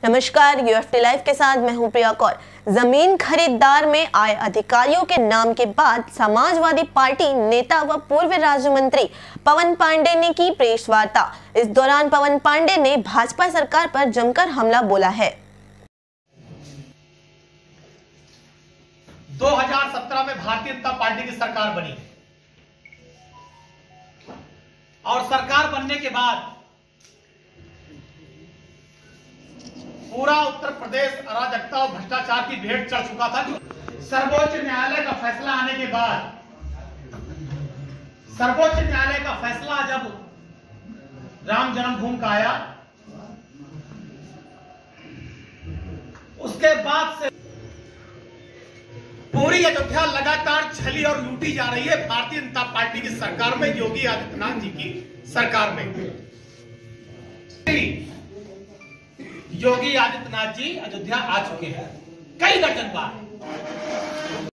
नमस्कार, UFT live के साथ मैं हूं प्रिया कौर। जमीन खरीदार में आए अधिकारियों के नाम के बाद समाजवादी पार्टी नेता व पूर्व राज्य मंत्री पवन पांडे ने की प्रेस वार्ता। इस दौरान पवन पांडे ने भाजपा सरकार पर जमकर हमला बोला है। 2017 में भारतीय जनता पार्टी की सरकार बनी और सरकार बनने के बाद पूरा उत्तर प्रदेश अराजकता और भ्रष्टाचार की भेंट चढ़ चुका था। सर्वोच्च न्यायालय का फैसला आने के बाद, सर्वोच्च न्यायालय का फैसला जब राम जन्मभूमि का आया, उसके बाद से पूरी अयोध्या लगातार छली और लूटी जा रही है भारतीय जनता पार्टी की सरकार में, योगी आदित्यनाथ जी की सरकार में। योगी आदित्यनाथ जी अयोध्या आ चुके हैं कई दर्जन बार।